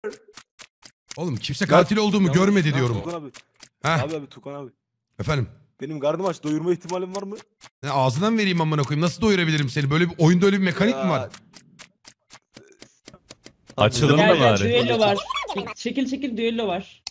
Oğlum kimse katil olduğumu görmedi diyorum. Tukan abi. Heh, Abi Tukan abi. efendim. Benim karnım aç. Doyurma ihtimalim var mı? Ne, ağzından vereyim amına koyayım. Nasıl doyurabilirim seni? Böyle bir oyunda öyle bir mekanik mi var? Açılımı Gel da gel bari. düello var. Çekil düello var.